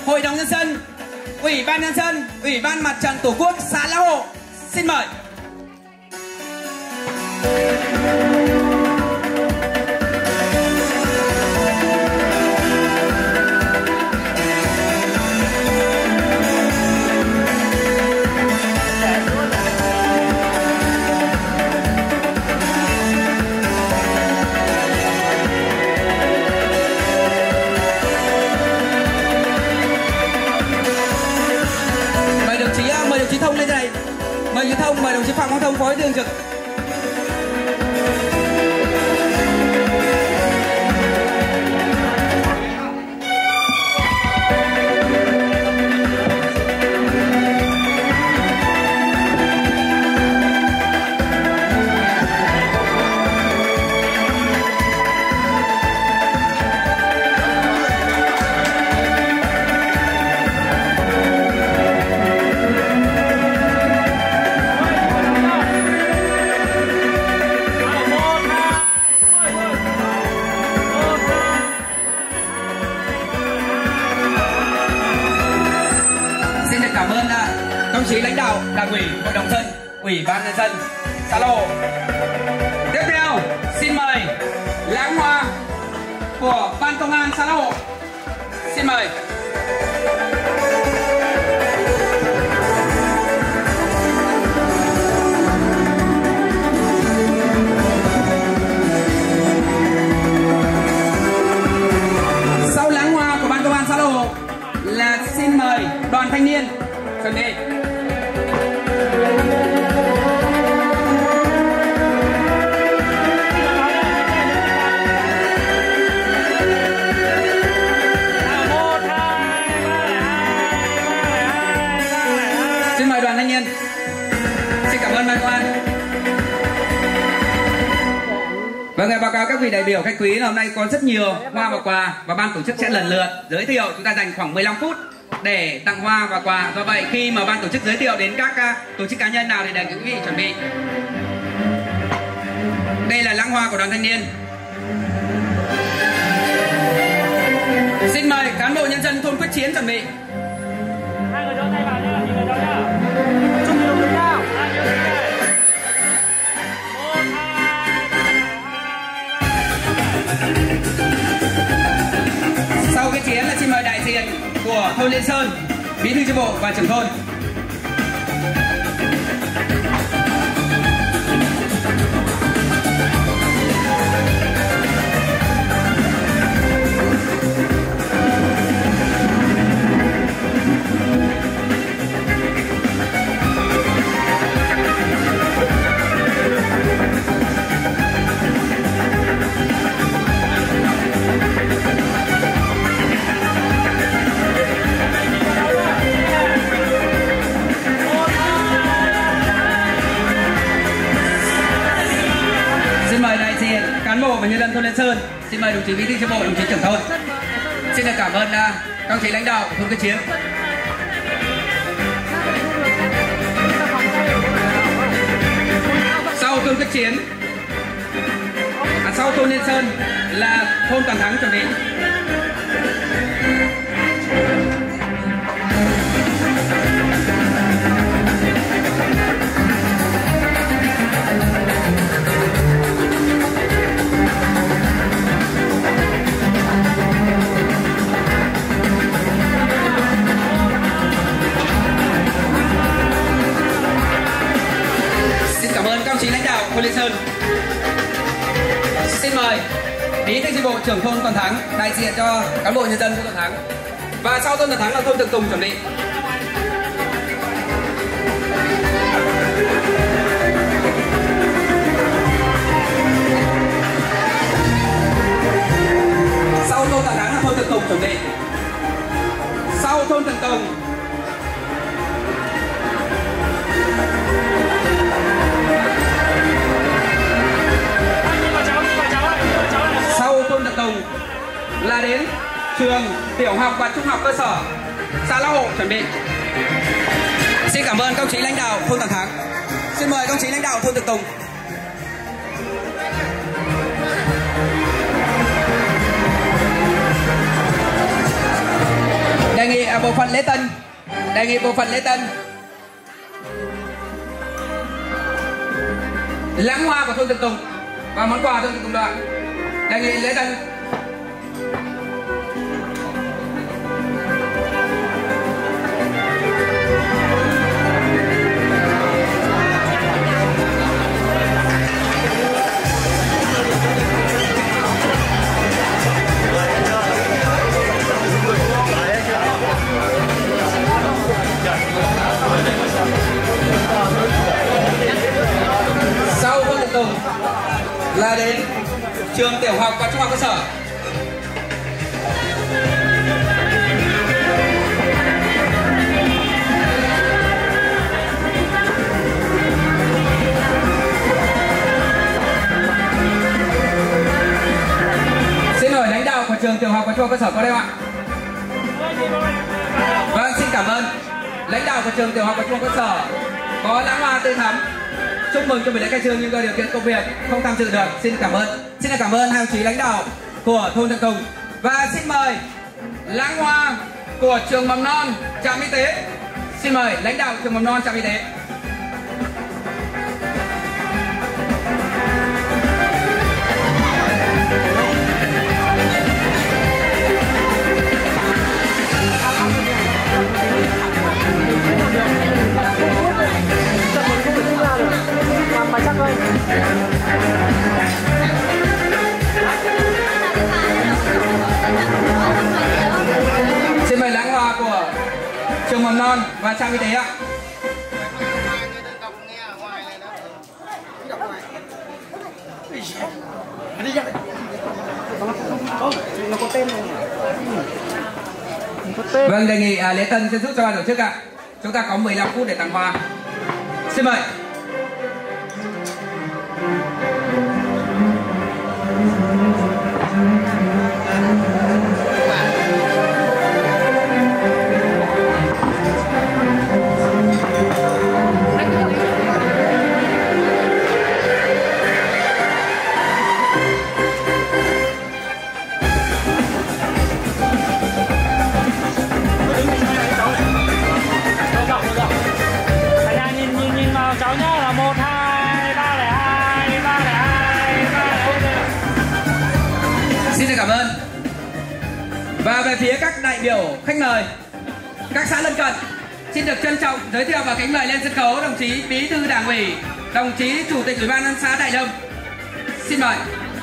Hội đồng nhân dân, Ủy ban nhân dân, Ủy ban Mặt trận Tổ quốc xã Lão Hộ. Xin mời. Mời đồng chí Thông lên đây. Mời đồng chí Thông, mời đồng chí Phạm Quang Thông, Phó Bí thư Thường trực. Đồng chí lãnh đạo Đảng ủy, Hội đồng dân, Ủy ban nhân dân xã Lão Hộ. Tiếp theo, xin mời lãng hoa của Ban Công an xã Lão Hộ. Xin mời. Sau lãng hoa của Ban Công an xã Lão Hộ là xin mời đoàn thanh niên chuẩn bị. Xin mời đoàn thanh niên. Xin cảm ơn ban công an. Vâng, báo cáo các vị đại biểu khách quý là hôm nay có rất nhiều hoa và quà và ban tổ chức sẽ lần lượt giới thiệu. Chúng ta dành khoảng 15 phút để tặng hoa và quà. Do vậy khi mà ban tổ chức giới thiệu đến các tổ chức cá nhân nào thì đề nghị quý vị chuẩn bị. Đây là lãng hoa của đoàn thanh niên. Xin mời cán bộ nhân dân thôn Quyết Chiến chuẩn bị. Hai người giơ tay vào nhá, nhìn người đó nhá. Chung nhiều người nào. Sau cái chiến là xin mời đại diện của thôn Liên Sơn, bí thư chi bộ và trưởng thôn. Cán bộ và nhân dân thôn Liên Sơn. Xin mời đồng chí bí thư chi bộ, đồng chí trưởng thôn. Xin được cảm ơn các đồng chí lãnh đạo thôn Quyết Chiến. Sau thôn Quyết Chiến, sau thôn Liên Sơn là thôn Toàn Thắng chuẩn bị. Lãnh đạo thôn Liên Sơn. Xin mời bí thư chi bộ, trưởng thôn Toàn Thắng đại diện cho cán bộ nhân dân thôn Toàn Thắng. Và sau thôn Toàn Thắng là thôn Thượng Tùng chuẩn bị. Sau thôn Toàn Thắng là thôn Thượng Tùng chuẩn bị. Sau thôn Thượng Tùng là đến trường tiểu học và trung học cơ sở xã Lão Hộ chuẩn bị. Xin cảm ơn các đồng chí lãnh đạo thôn Toàn Thắng. Xin mời các đồng chí lãnh đạo thôn Thượng Tùng. Đề nghị bộ phận lễ tân, đề nghị bộ phận lễ tân lãng hoa của thôn Thượng Tùng và món quà thôn Thượng Tùng đoạn. Đề nghị lễ tân sau thôn Thượng Tùng là đến trường tiểu học và trung học cơ sở. Xin mời lãnh đạo của trường tiểu học và trung học cơ sở có đây không ạ? Vâng, xin cảm ơn. Lãnh đạo của trường tiểu học và trung học cơ sở có lãng hoa tươi thắm chúc mừng cho buổi lễ khai trương nhưng do điều kiện công việc không tham dự được. Xin cảm ơn. Xin cảm ơn hai đồng chí lãnh đạo của thôn Thượng Tùng và xin mời lãng hoa của trường mầm non Trạm Y tế. Xin mời lãnh đạo trường mầm non Trạm Y tế. Xin mời lãng hoa của trường mầm non và Trạm Y tế ạ. Vâng, đề nghị lễ tân sẽ giúp cho ban tổ chức ạ. Chúng ta có 15 phút để tặng hoa. Xin mời. Cháu nhá là 1, 2, 302, 302, 302. Xin cảm ơn. Và về phía các đại biểu khách mời các xã lân cận, xin được trân trọng giới thiệu và kính mời lên sân khấu đồng chí Bí thư Đảng ủy, đồng chí Chủ tịch Ủy ban nhân dân xã Đại Lâm. Xin mời.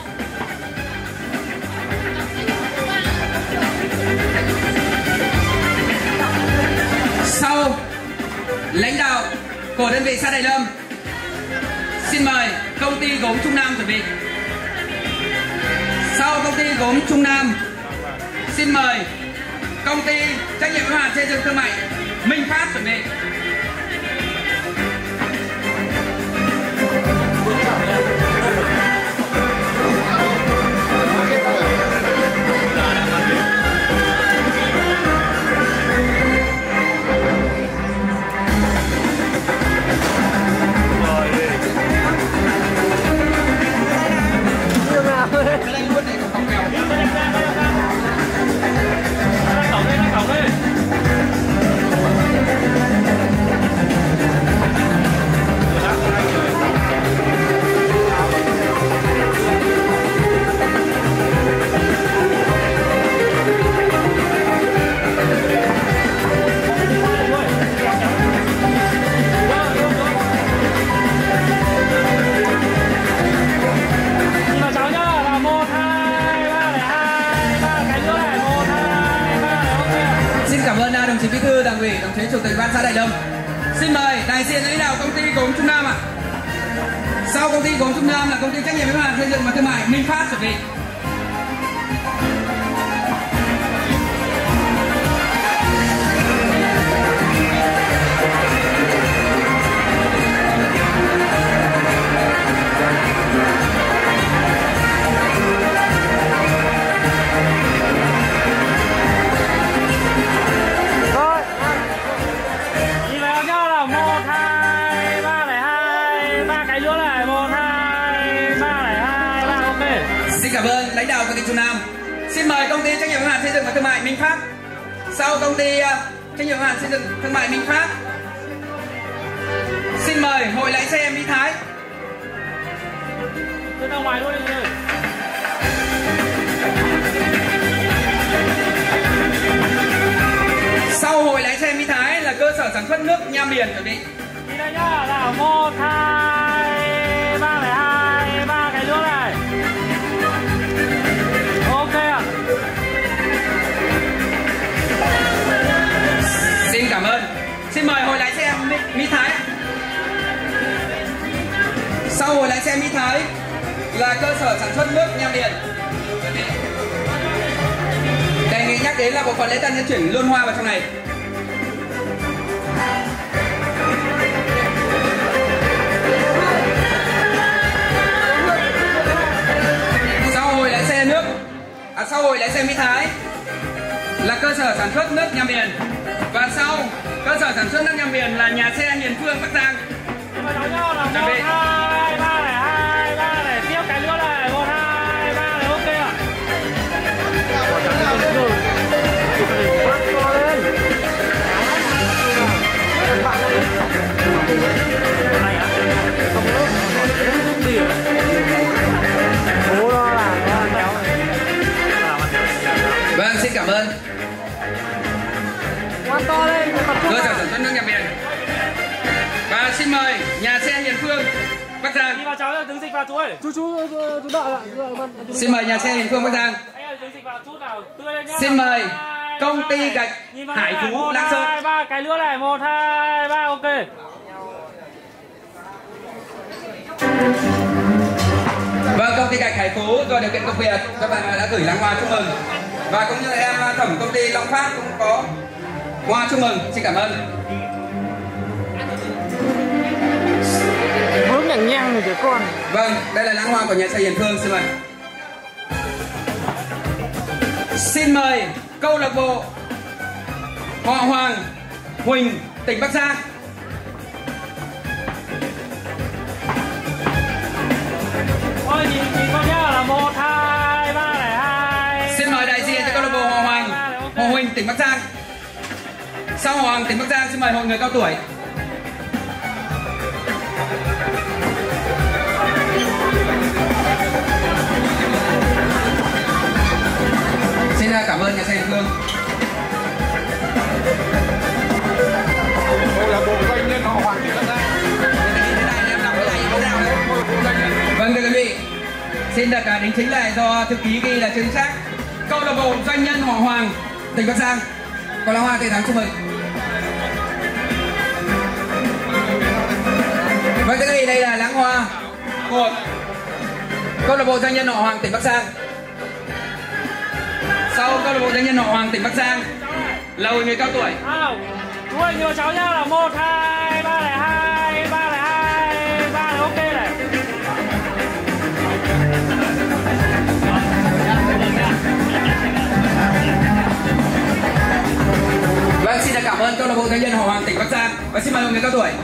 Sau lãnh đạo của đơn vị xã Đại Lâm, xin mời công ty gốm Trung Nam chuẩn bị. Sau công ty gốm Trung Nam, xin mời công ty trách nhiệm hữu hạn xây dựng thương mại Minh Phát chuẩn bị. Đồng chí Bí thư Đảng ủy, đồng chí Chủ tịch Ban xã Đại Lâm. Xin mời đại diện lãnh đạo công ty gốm Trung Nam ạ. Sau công ty gốm Trung Nam là công ty trách nhiệm hữu hạn xây dựng và thương mại Minh Phát chuẩn bị. Xin cảm ơn lãnh đạo công ty Trung Nam. Xin mời công ty trách nhiệm hữu hạn xây dựng và thương mại Minh Phát. Sau công ty trách nhiệm hữu hạn xây dựng thương mại Minh Phát. Xin mời hội lái xe Mỹ Thái. Tôi ra ngoài luôn đi. Sau hội lái xe Mỹ Thái là cơ sở sản xuất nước Nham Biển chuẩn bị. Đi đây nhá, là 1, 2, 302, 3 cái nước này. Ok ạ. Xin cảm ơn. Xin mời hội lái xe Mỹ Thái. Sau hội lái xe Mỹ Thái là cơ sở sản xuất nước Nham Biển. Đề nghị nhắc đến là bộ phận lễ tân sẽ chuyển luôn hoa vào trong này. Sau hội lái xe nước, sau hội lái xe Mỹ Thái là cơ sở sản xuất nước Nham Biển. Và sau cơ sở sản xuất nước Nham Biển là nhà xe Hiền Phương Bắc Giang. Nhưng mà nói nhau là 1, 2, 3 này, 2, 3 này, tiếp cái nữa này, 1, 2, 3 này, ok ạ. Vâng, xin cảm ơn. To lên, cơ sở sản xuất nước Nham Biển. Và xin mời nhà xe Hiền Phương Bắc Giang. Đi vào cháu ơi, đứng dịch vào chú ơi. Chú đợi ạ. Xin mời nhà xe Hiền Phương Bắc Giang. Anh ơi, đứng dịch vào chút nào. Tươi lên nhá. Xin mời công ty gạch Hải Phú Lạng Sơn. 1, 2, 3 cái nữa này, 1, 2, 3 ok. Vâng, công ty gạch Hải Phú do điều kiện công việc các bạn đã gửi lãng hoa chúc mừng. Và cũng như em thẩm công ty Long Phát cũng có hoa chúc mừng. Xin cảm ơn. Bước nhằng nhăng rồi trẻ con. Vâng, đây là lãng hoa của nhà xe Hiền Phương. Xin mời. Xin mời câu lạc bộ Họ Hoàng Huỳnh tỉnh Bắc Giang. Ôi nhìn con nhá, là 1, 2, 3 này, 2. Xin mời đại diện cho câu lạc bộ Họ Hoàng Họ Huỳnh tỉnh Bắc Giang. Sau Họ Hoàng tỉnh Bắc Giang xin mời hội người cao tuổi. Xin cảm ơn nhà xe Hiền Phương. Câu lạc bộ doanh nhân Họ Hoàng tỉnh Bắc Giang. Vâng thưa quý vị, xin được đính chính lại do thư ký ghi là chính xác. Câu lạc bộ doanh nhân Họ Hoàng tỉnh Bắc Giang có lá hoa tươi thắm chúc mừng. Vâng thưa quý vị, đây là lãng hoa của câu lạc bộ doanh nhân Họ Hoàng tỉnh Bắc Giang. Sau câu lạc bộ doanh nhân Họ Hoàng tỉnh Bắc Giang là hội người cao tuổi. Chú ơi, nhiều cháu nhá, là 1, 2, 3 này, 2, 3 này, 2, 3 này, ok này. Vâng, xin cảm ơn câu lạc bộ doanh nhân Họ Hoàng tỉnh Bắc Giang và xin mời hội người cao tuổi.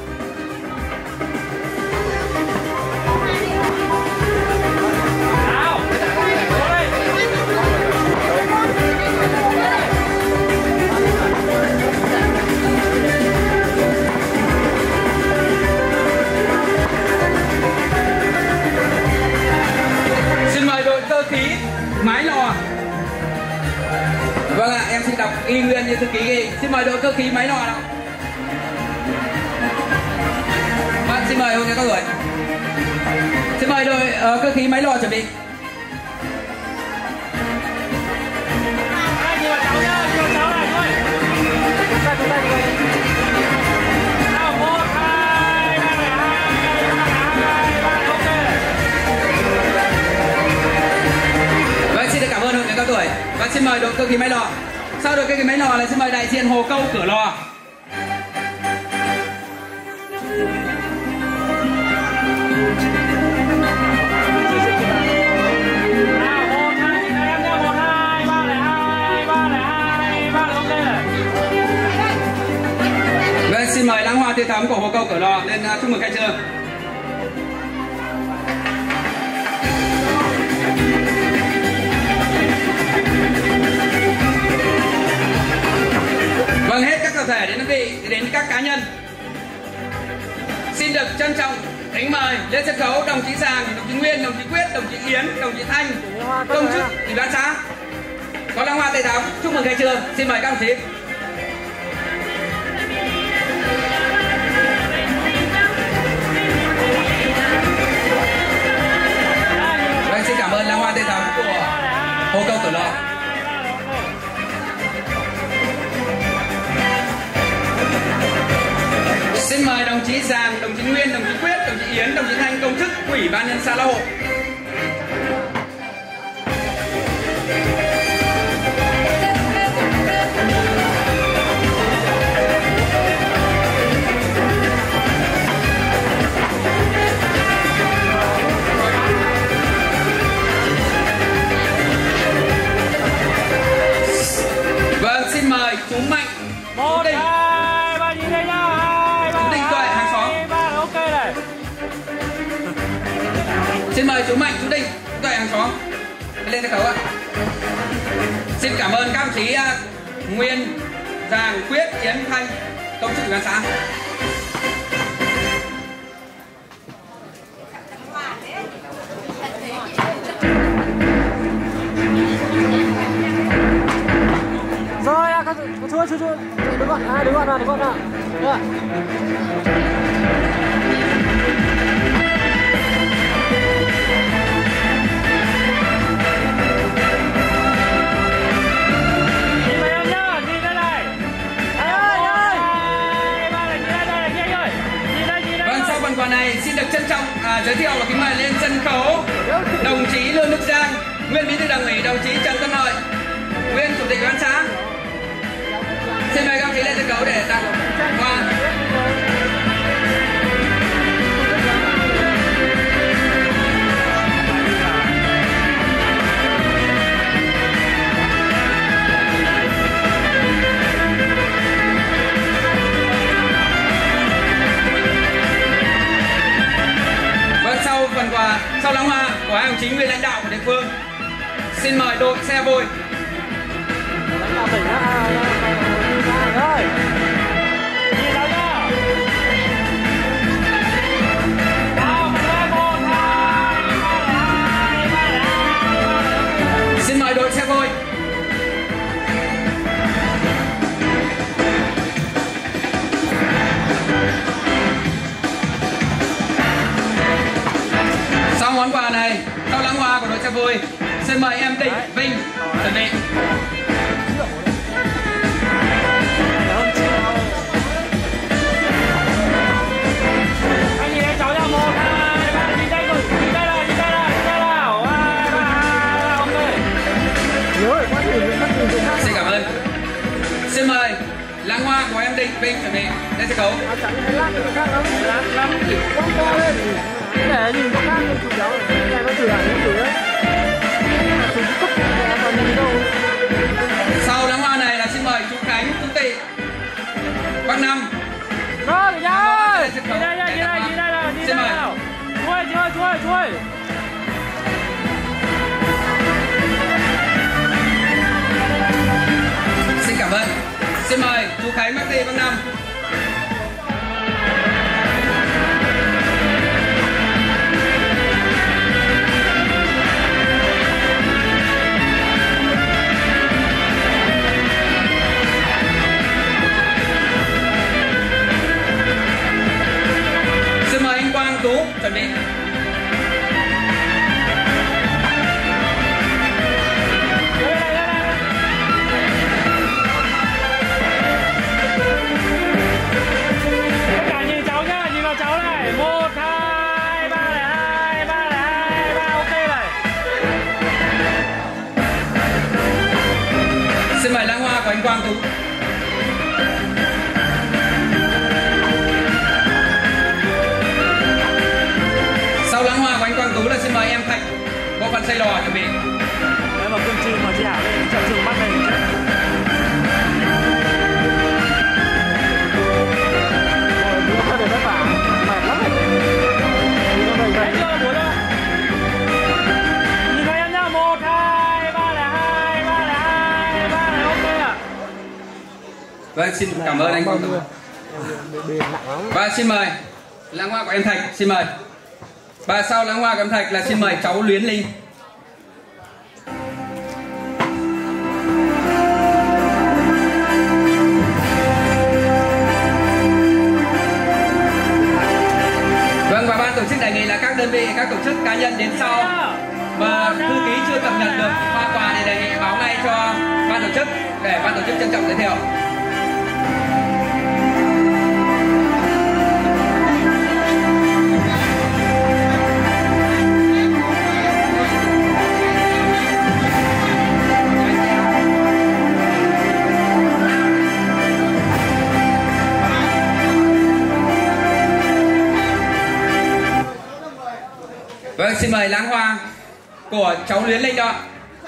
Xin mời đội cơ khí Mái Lò. Vâng ạ, em xin đọc y nguyên như thư ký ghi. Xin mời đội cơ khí Mái Lò nào. Vâng, xin mời hội người cao tuổi. Xin mời đội cơ khí Mái Lò chuẩn bị. Nhiều cháu nhá, nhiều cháu này thôi. Chúng ta. Nào, 1, 2, 3 này, 2, 3 này, ok. Vâng, xin được cảm ơn hội người cao tuổi. Và xin mời đội cơ khí Mái Lò. Sau đội cơ khí Mái Lò là xin mời đại diện Hồ Câu Cửa Lò. Vâng, xin mời lãng hoa tươi thắm của Hồ Câu Cửa Lò lên chúc mừng khai trương. thể đến đơn vị, đến các cá nhân. Xin được trân trọng kính mời lên sân khấu đồng chí Giàng, đồng chí Nguyên, đồng chí Quyết, đồng chí Yến, đồng chí Thanh, công chức ủy ban xã có lãng hoa tề thắng chúc mừng khai trương. Xin mời các đồng chí. Vâng, xin cảm ơn lãng hoa tề thắng của Hồ Câu Cửa Lò. Xin mời đồng chí Giàng, đồng chí Nguyên, đồng chí Quyết, đồng chí Yến, đồng chí Thanh, công chức ủy ban nhân xã La Hộ. Vâng, xin mời chú Mạnh. 1, 2, 3 nhìn đây nhá. 2, 3, Định tuệ hàng xóm. 2, 3 ok này. Xin mời chú Mạnh, chú Định, chú Tuệ hàng xóm lên sân khấu ạ. Xin cảm ơn các đồng chí Nguyên, Giàng, Quyết, Yến, Thanh, công chức ủy ban xã. Rồi, chú đứng gọn nào. Được. Nhìn vào em nhá, nhìn đây này. Ơi. 2, 3 này, nhìn đây anh ơi. Nhìn đây. Vâng, sau phần quà này xin được trân trọng giới thiệu và kính mời lên sân khấu đồng chí Lương Đức Giang, nguyên bí thư Đảng ủy, đồng chí Trần Tân Lợi, nguyên chủ tịch ủy ban xã. Xin mời các đồng chí lên sân khấu để tặng hoa. Vâng, sau lãng hoa của hai đồng chí nguyên lãnh đạo của địa phương, xin mời đội xe vôi. Nhìn đâu nhá. Nào, 1, 2, 3. Xin mời đội xe vôi. Sau món quà này, sau lãng hoa của đội xe vôi, xin mời em Định, Vinh chuẩn bị. Anh nhìn em cháu nha. 1, 2, 3 nhìn đây rồi. Nhìn đây nào. 2, 3, ok. Xin cảm ơn. Xin mời lãng hoa của em Định, Vinh chuẩn bị lên sân khấu. Để nhìn có khác chú cháu này nó thử ảnh thử đấy. Chú cúp còn nhìn đâu. Sau lãng hoa này là xin mời chú Khánh, chú Tị, bác Năm. Rồi nhá. Xin Nhìn đây nào. Xin mời. Chú ơi. Xin cảm ơn. Xin mời chú Khánh, bác Tị, bác Năm. Xin mời anh Quang, Tú chuẩn bị. Vâng, xin cảm ơn anh Quang Tùng. Và xin mời lãng hoa của em Thạch, xin mời. Và sau lãng hoa của em Thạch là xin mời cháu Luyến Linh. Vâng, và ban tổ chức đề nghị là các đơn vị, các tổ chức cá nhân đến sau và thư ký chưa cập nhật được hoa quà thì đề nghị báo ngay cho ban tổ chức để ban tổ chức trân trọng giới thiệu. Vâng, xin mời lãng hoa của cháu Luyến Linh đó.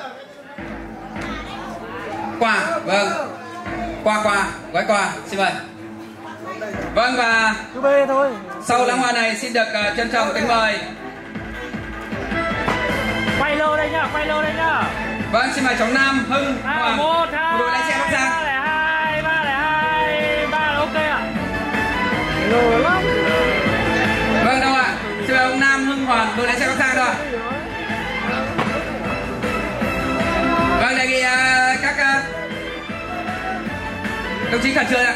Quà, vâng. Quà, gói quà, xin mời. Vâng, và sau lãng hoa này xin được trân trọng kính mời. Quay lô đây nhá, quay lô đây nhá. Vâng, xin mời cháu Nam Hưng Hoàng, một đội lái xe Bắc Giang. 302, 3 là ok ạ. Vâng, đâu ạ? Xin mời ông Nam Hưng Hoàng, đội lái xe Bắc Giang đâu ạ? Vâng, đề nghị các đồng chí khẩn trương ạ.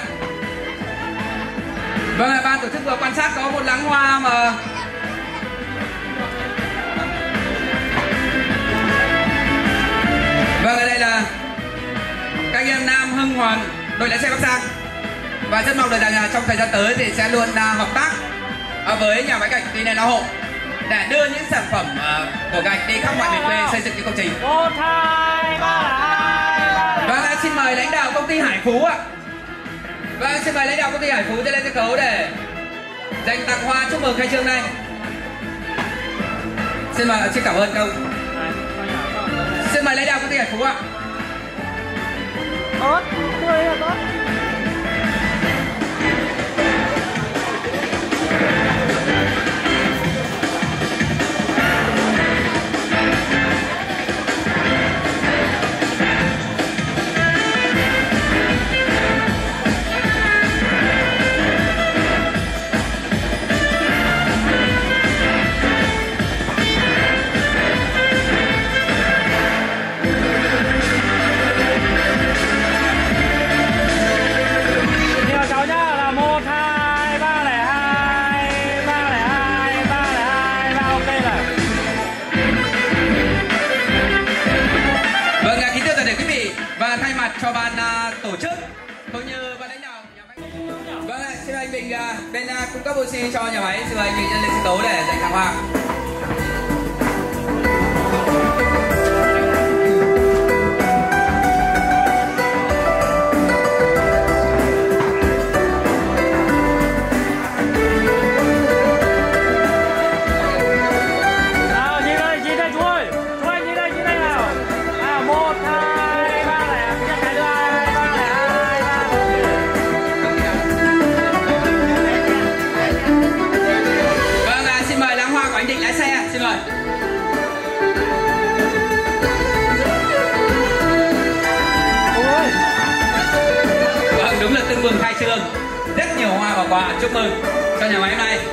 Vâng, ban tổ chức vừa quan sát có một lãng hoa mà vâng, ở đây là các anh em Nam Hưng Hoàng, đội lái xe Bắc Giang. Và rất mong được rằng trong thời gian tới thì sẽ luôn hợp tác với nhà máy gạch Tuy Nền Ao Hộ để đưa những sản phẩm của gạch đi khắp mọi miền quê xây dựng những công trình. 1, 2, 3. Vâng, xin mời lãnh đạo công ty Hải Phú ạ. Vâng, xin mời lãnh đạo công ty Hải Phú lên sân khấu để dành tặng hoa chúc mừng khai trương này. Xin cảm ơn công. Xin mời lãnh đạo công ty Hải Phú ạ. Tốt, tươi là tốt. Cho ban tổ chức cũng như ban lãnh đạo nhà máy. Vâng ạ, xin anh Bình bên cung cấp oxy cho nhà máy, xin anh Bình lên sân khấu để dành tặng hoa. Mừng khai trương rất nhiều hoa và quà chúc mừng cho nhà máy hôm nay.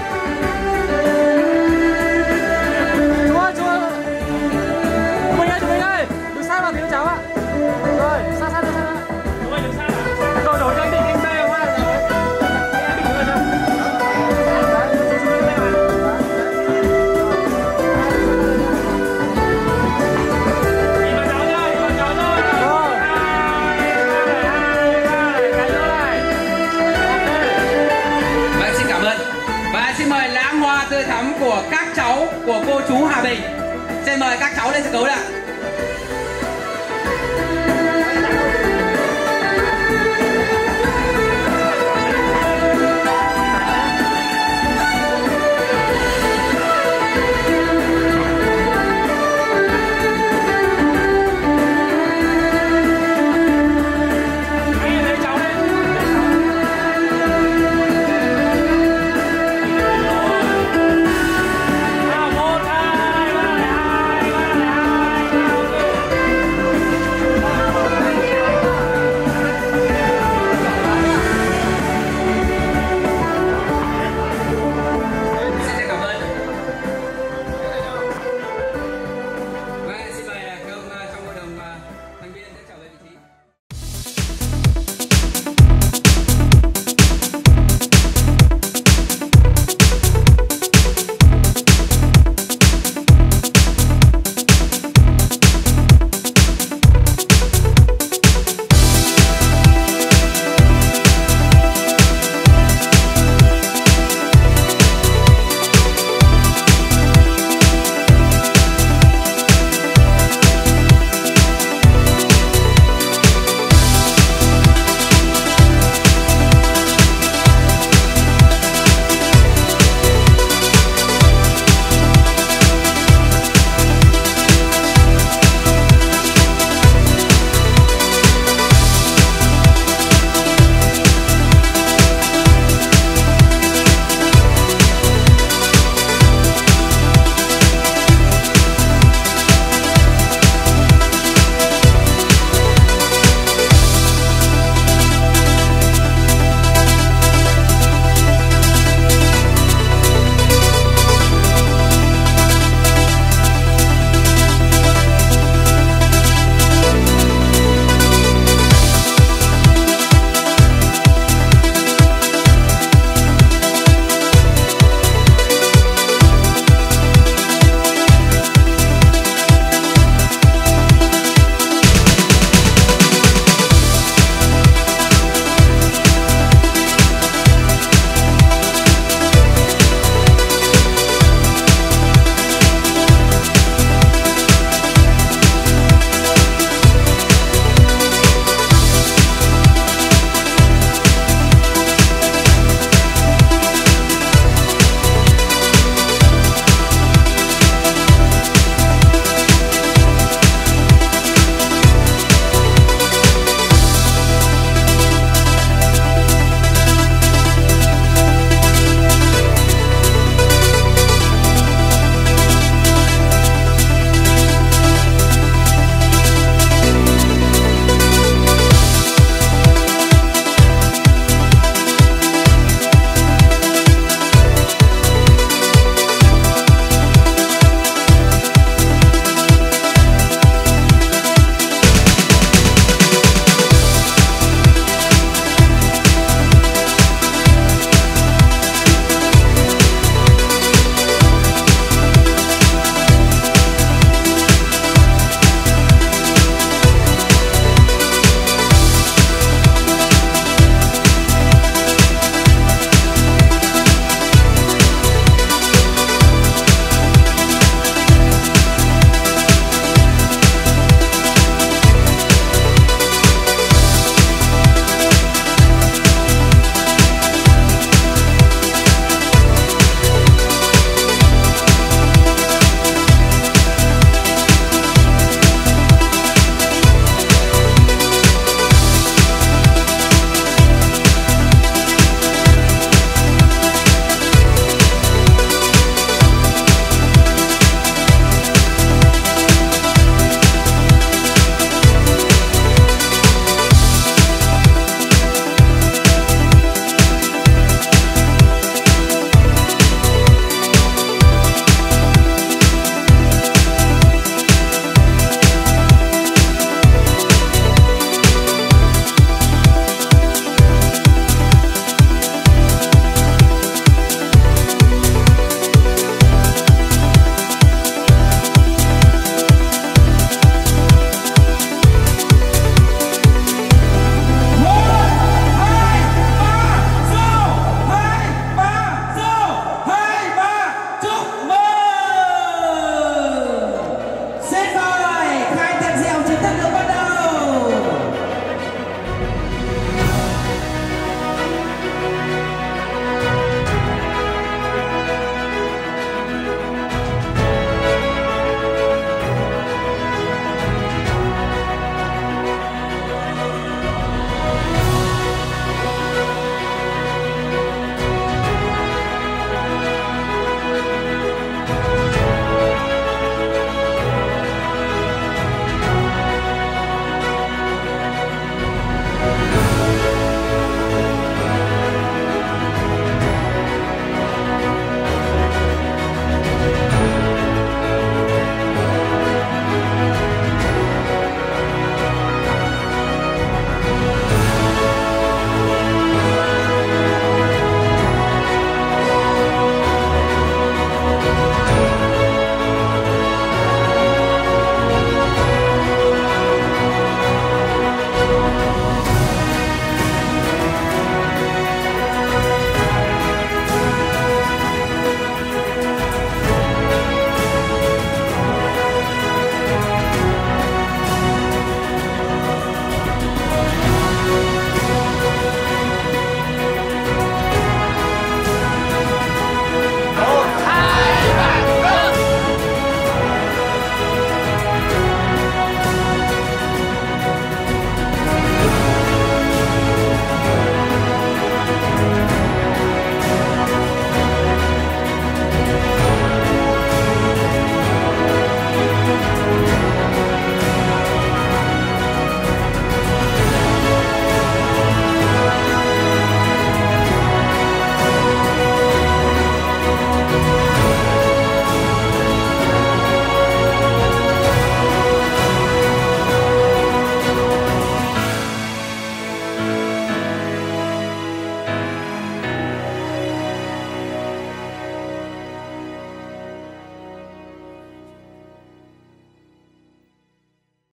Chú Bình ơi, đừng sai vào tiếng cháu ạ. Rồi, xa ra. Chú ơi, đừng xa vào. Rồi, đổi cho anh Định anh bê hoa rồi. Em Định rồi đâu. Xin mời lãng hoa tươi thắm của các cháu của cô chú Hà Bình. Xin mời các cháu lên sân khấu ạ.